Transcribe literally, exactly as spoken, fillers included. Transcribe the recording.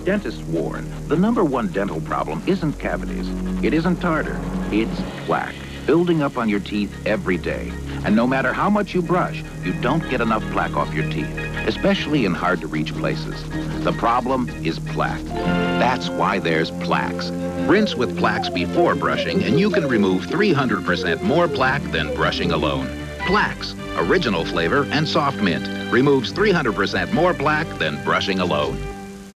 Dentists warn, the number one dental problem isn't cavities. It isn't tartar. It's plaque, building up on your teeth every day. And no matter how much you brush, you don't get enough plaque off your teeth, especially in hard-to-reach places. The problem is plaque. That's why there's Plax. Rinse with Plax before brushing, and you can remove three hundred percent more plaque than brushing alone. Plax, original flavor and soft mint, removes three hundred percent more plaque than brushing alone.